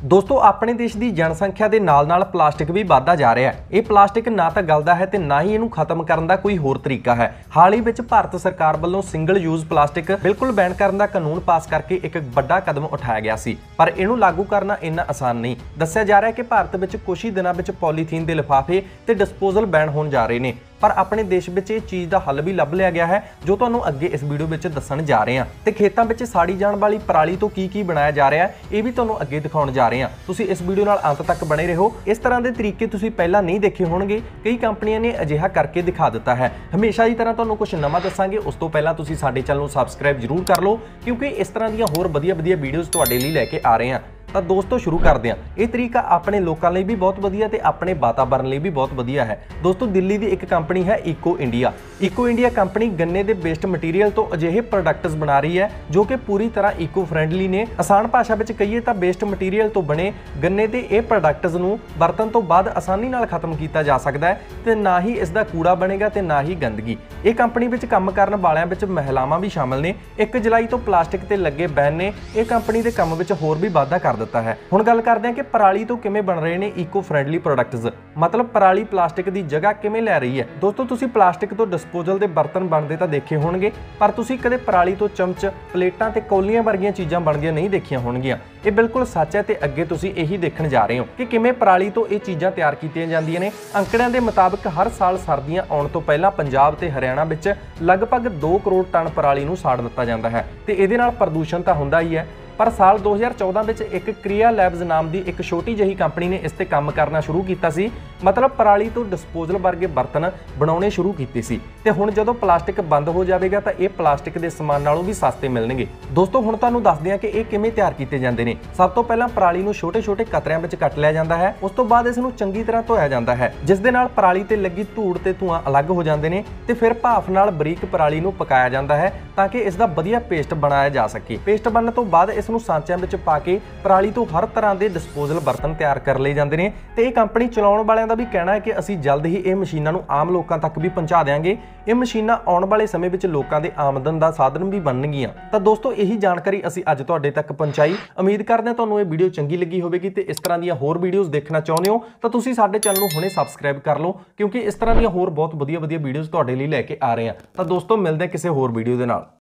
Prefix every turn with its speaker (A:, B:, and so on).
A: दोस्तों अपने देश की जनसंख्या के नाल-नाल प्लास्टिक भी बढ़ता जा रहा है। ये प्लास्टिक ना तो गलदा है तो ना ही इनू खत्म करने का कोई होर तरीका है। हाल ही विच भारत सरकार वालों सिंगल यूज प्लास्टिक बिल्कुल बैन करने का कानून पास करके एक बड़ा कदम उठाया गया सी, पर इनू लागू करना इन्ना आसान नहीं। दस्सिया जा रहा है कि भारत विच कुछ ही दिनों में पॉलीथीन के लिफाफे ते डिस्पोजल बैन होने जा रहे हैं, पर अपने देश में इस चीज़ का हल भी लभ लिया गया है जो तुहानूं अगे इस वीडियो में दस्सण जा रहे हैं। तो खेतों में साड़ी जाने वाली पराली तो की बनाया जा रहा है ये भी तुहानूं अगे दिखाउण जा रहे हैं। तुसीं इस वीडियो नाल अंत तक बने रहो। इस तरह के तरीके तुसीं पहलां नहीं देखे होणगे, कई कंपनियां ने अजिहा करके दिखा दिता है। हमेशा की तरह तुहानूं कुछ नवां दस्सांगे, उस तो पहलां तुसीं साडे चैनल नूं सबसक्राइब जरूर कर लो, क्योंकि इस तरह दी होर वधिया वीडियोज़ तुहाडे लई लैके आ रहे हैं। तो दोस्तों शुरू करते हैं। ये तरीका अपने लोगों लिए भी बहुत वधिया ते अपने वातावरण लिए भी बहुत वधिया है। दोस्तों दिल्ली की एक कंपनी है ईको इंडिया कंपनी गन्ने के वेस्ट मटीरियल तो अजिहे प्रोडक्ट्स बना रही है जो कि पूरी तरह ईको फ्रेंडली ने। आसान भाषा में कहिए तो वेस्ट मटीरियल तो बने गन्ने के ये प्रोडक्ट्स नूं वरतन तो बाद आसानी नाल खत्म किया जा सकता है, तो ना ही इसका कूड़ा बनेगा तो ना ही गंदगी। ये कंपनी में काम करने वालों में महिलावां भी शामिल ने। 1 जुलाई तो प्लास्टिक ते लगे बैन ने यह कंपनी के काम में होर भी वाधा कर दिता है। हुण गल करते हैं कि पराली तो किवें बन रहे हैं ईको फ्रेंडली प्रोडक्ट्स, मतलब पराली प्लास्टिक की जगह किवें लै रही है। दोस्तों तुसीं प्लास्टिक तो डिस्पोजल के बर्तन बनते तो देखे होणगे, पर तुसीं कदे पराली तो चमच, प्लेटां ते कौलियां वर्गियां चीज़ां बनदियां नहीं देखियां होणगियां। ये बिल्कुल सच है, तो अगे तुसीं यही देखण जा रहे हो कि किवें पराली तो ये चीज़ां तैयार कीतियां जांदियां ने। अंकड़ियां के मुताबिक हर साल सर्दियां आउण तो पहलां पंजाब ते हरियाणा विच लगभग 2 करोड़ टन पराली नूं साड़ दित्ता जांदा है, ते इहदे नाल प्रदूषण तो हुंदा ही है। पर साल 2014 में एक क्रिया लैब्स नाम की एक छोटी जही कंपनी ने इस ते काम करना शुरू किया सी, मतलब पराली तो डिस्पोजल वर्गे बर्तन बनाने शुरू किए सी। ते हुण जदों प्लास्टिक बंद हो जाएगा तो ये प्लास्टिक के समान नालों भी सस्ते मिलणगे। दोस्तों हुण तुहानूं दसदे हां कि ये किवें तैयार किए जांदे ने। सब तो पहलां पराली नूं छोटे छोटे कतरिਆਂ ਵਿੱਚ ਕੱਟ लिया जाता है, उस तो बाद इसनूं चंगी तरह धोया जाता है, जिस दे नाल पराली ते लगी धूड़ ते धुआं अलग हो जाते हैं, ते फिर भाफ नाल बरीक पराली नूं पकाया जाता है ताकि इसका वधिया पेस्ट बनाया जा सके। पेस्ट बनने तो बाद इसनूं सांचिਆਂ ਵਿੱਚ पा के पराली तो हर तरह के डिस्पोजल बर्तन तैयार कर लिए जाते हैं। तो ये कंपनी चलाउण वालिਆਂ ਦਾ भी कहना है कि असीं जल्द ही ये मशीनां नूं आम लोगों तक भी पहुँचा देंगे। ये मशीनां आउण वाले समय ਵਿੱਚ लोगों के आमदन का साधन भी बनणगीਆਂ। तो दोस्तों यही जानकारी असीं अज तुहाडे तक पहुँचाई। उम्मीद करते हैं तुहानूं ये वीडियो चंगी लगी होवेगी, ते इस तरह ਦੀਆਂ होर वीडियोज़ देखना चाहुंदे हो तो तुसीं साडे चैनल नूं हुणे सबसक्राइब कर लो, क्योंकि इस तरह ਦੀਆਂ होर बहुत वधिया वीडियोज़ तुहाडे लई लैके आ रहे हैं। तो दोस्तों मिलदे किसी होर वीडियो दे नाल।